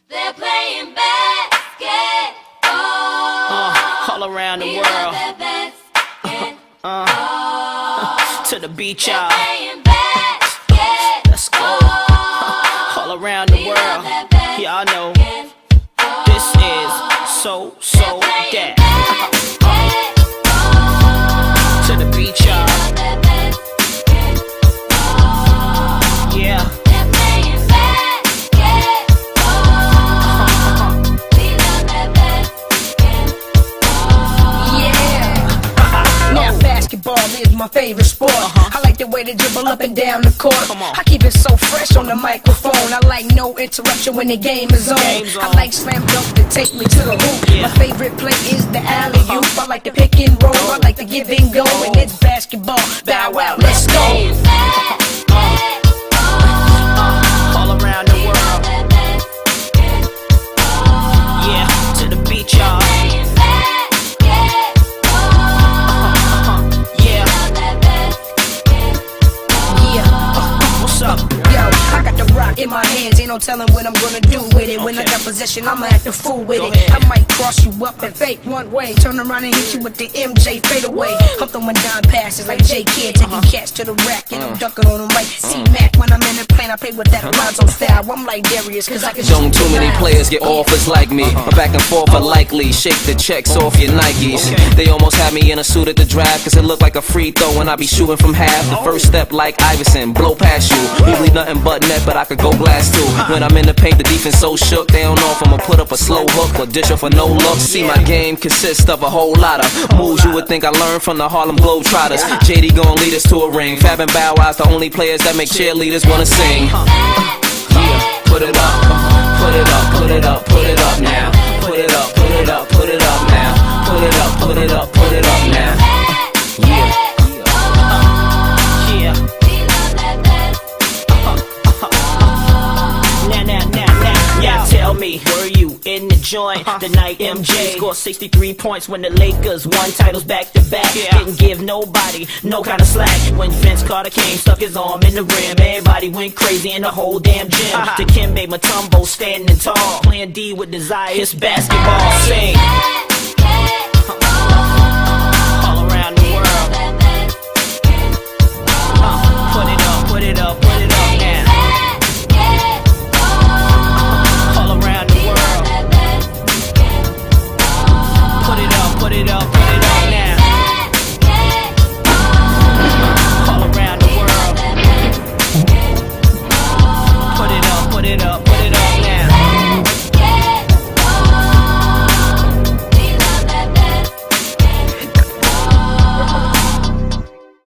They're playing basketball all around the world. To the beach, y'all. Let's go. All around the world. Y'all know this is so that. To the beach, y'all. Yeah. Basketball is my favorite sport. I like the way they dribble up and down the court. I keep it so fresh on the microphone. I like no interruption when the game is on. I like slam dunk to take me to the hoop. My favorite play is the alley-oop. I like the pick and roll. I like the give and go. And it's basketball. Bow wow, let's go. All around the world. Yeah, to the beach, y'all. In my hands, ain't no telling what I'm gonna do with it. When I got possession, I'ma act a fool with it. I might cross you up and fake one way, turn around and hit you with the MJ fadeaway. I'm throwing down passes like J Kid, taking cats to the rack, and I'm dunking on them like C-Mac. When I'm in the plane, I play with that Alonzo style. I'm like Darius, cause I can don't too many players get offers like me. I'm back and forth are likely. Shake the checks off your Nikes. They almost had me in a suit at the draft, cause it looked like a free throw when I be shooting from half. The first step like Iverson, blow past you. Usually nothing but net, but I could go blast too. When I'm in the paint, the defense so shook, they don't know if I'ma put up a slow hook or dish off for no look. See, my game consists of a whole lot of moves you would think I learned from the Harlem Globetrotters. JD gon' lead us to a ring. Fab and Bow Wow's the only players that make cheerleaders wanna sing. Yeah, put it up, put it up, put it up, put it up now. Put it up, put it up, put it up now. Put it up, put it up, put it up now. Yeah. Tell me, were you in the joint the night MJ scored 63 points when the Lakers won titles back to back? Didn't give nobody no kind of slack. When Vince Carter came, stuck his arm in the rim, everybody went crazy in the whole damn gym. Dikembe Mutombo standing tall, playing D with desire. It's basketball. Sing.